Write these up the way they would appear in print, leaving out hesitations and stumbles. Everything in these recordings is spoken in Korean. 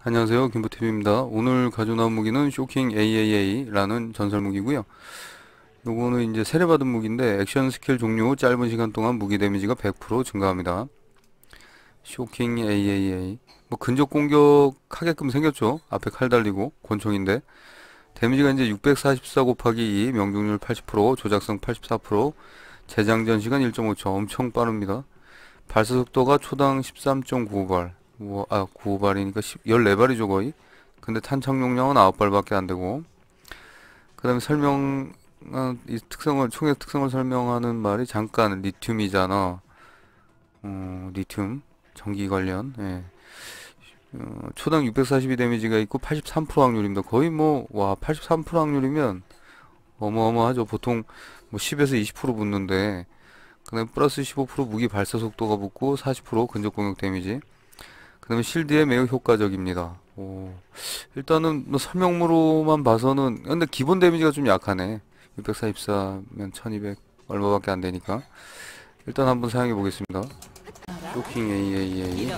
안녕하세요, 김보TV입니다. 오늘 가져나온 무기는 쇼킹 AAA라는 전설 무기고요. 요거는 이제 세례받은 무기인데 액션 스킬 종료 후 짧은 시간 동안 무기 데미지가 100% 증가합니다. 쇼킹 AAA. 뭐 근접 공격하게끔 생겼죠. 앞에 칼 달리고 권총인데 데미지가 이제 644 곱하기 2, 명중률 80%, 조작성 84%, 재장전 시간 1.5초. 엄청 빠릅니다. 발사 속도가 초당 13.95발. 95발이니까 14발이죠, 거의. 근데 탄창 용량은 9발밖에 안 되고. 그 다음에 이 특성을, 총의 특성을 설명하는 말이 잠깐, 리튬이잖아. 리튬. 전기 관련, 예. 초당 642 데미지가 있고 83% 확률입니다. 거의 뭐, 83% 확률이면 어마어마하죠. 보통 뭐 10에서 20% 붙는데, 그 다음에 플러스 15% 무기 발사 속도가 붙고 40% 근접 공격 데미지. 그 다음에 실드에 매우 효과적입니다. 일단은 뭐 설명으로만 봐서는, 근데 기본 데미지가 좀 약하네. 644면 1200 얼마밖에 안 되니까. 일단 한번 사용해 보겠습니다. 쇼킹 AAA.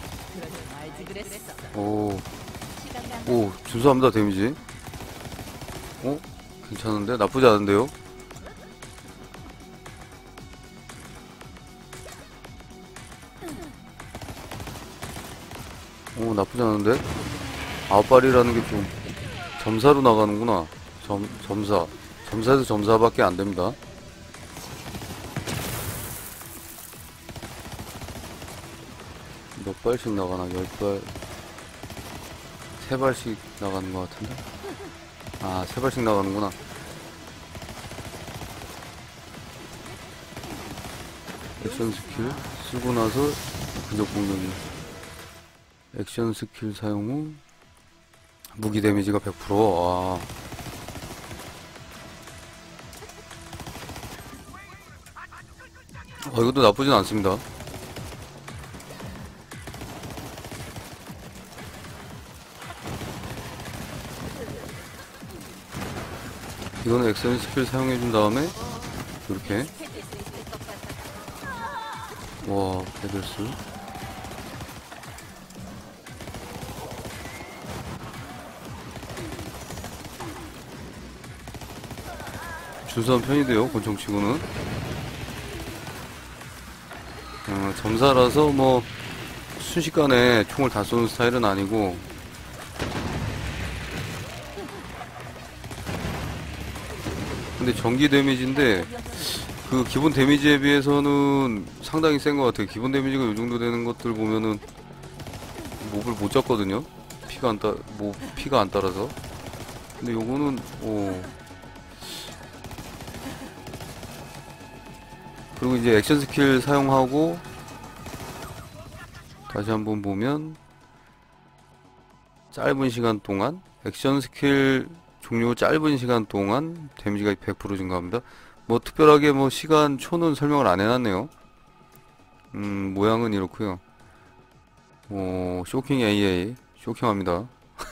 오, 준수합니다, 데미지. 어? 괜찮은데? 나쁘지 않은데요? 나쁘지 않은데? 아웃발이라는 게 좀 점사로 나가는구나. 점사. 점사에서 점사밖에 안 됩니다. 몇 발씩 나가나? 10발. 3발씩 나가는 것 같은데? 3발씩 나가는구나. 액션 스킬 쓰고 나서 근접 공격이. 액션 스킬 사용 후 무기 데미지가 100%. 이것도 나쁘진 않습니다. 이거는 액션 스킬 사용해준 다음에 이렇게 베들스 준수한 편인데요, 권총치고는. 점사라서 뭐 순식간에 총을 다 쏘는 스타일은 아니고, 근데 전기 데미지인데 그 기본 데미지에 비해서는 상당히 센 것 같아요. 기본 데미지가 이 정도 되는 것들 보면은 몹을 못 잡거든요. 피가 안 따라서. 근데 요거는 그리고 이제 액션 스킬 사용하고 다시 한번 보면 짧은 시간 동안 액션 스킬 종료 짧은 시간 동안 데미지가 100% 증가합니다. 뭐 특별하게 뭐 시간 초는 설명을 안 해놨네요. 모양은 이렇고요. 쇼킹 AA 쇼킹합니다.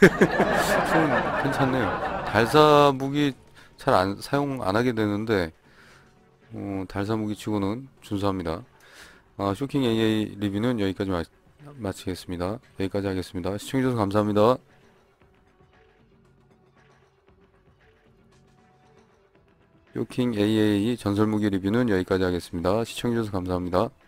좀 괜찮네요. 달사 무기 사용 안 하게 되는데 달사 무기 치고는 준수합니다. 쇼킹 AA 리뷰는 여기까지 마치겠습니다. 여기까지 하겠습니다. 시청해주셔서 감사합니다. 쇼킹 AAA 전설무기 리뷰는 여기까지 하겠습니다. 시청해주셔서 감사합니다.